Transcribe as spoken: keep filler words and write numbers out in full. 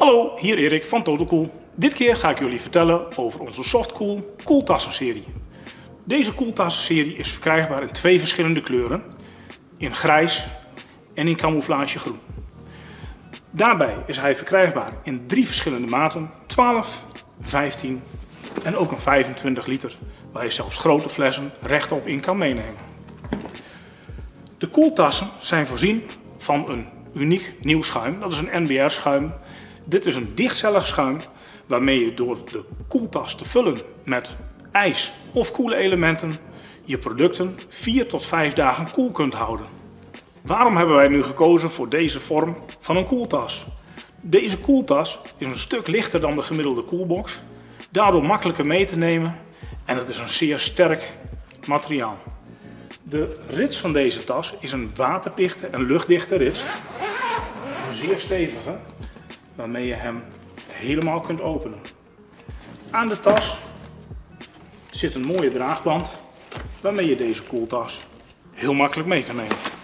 Hallo, hier Erik van Totalcool. Dit keer ga ik jullie vertellen over onze Softcool koeltassenserie. Deze koeltassenserie is verkrijgbaar in twee verschillende kleuren. In grijs en in camouflagegroen. Daarbij is hij verkrijgbaar in drie verschillende maten. twaalf, vijftien en ook een vijfentwintig liter. Waar je zelfs grote flessen rechtop in kan meenemen. De koeltassen zijn voorzien van een uniek nieuw schuim. Dat is een N B R schuim. Dit is een dichtcellig schuim waarmee je door de koeltas te vullen met ijs of koele elementen je producten vier tot vijf dagen koel kunt houden. Waarom hebben wij nu gekozen voor deze vorm van een koeltas? Deze koeltas is een stuk lichter dan de gemiddelde koelbox, daardoor makkelijker mee te nemen en het is een zeer sterk materiaal. De rits van deze tas is een waterdichte en luchtdichte rits, een zeer stevige, waarmee je hem helemaal kunt openen. Aan de tas zit een mooie draagband waarmee je deze koeltas heel makkelijk mee kan nemen.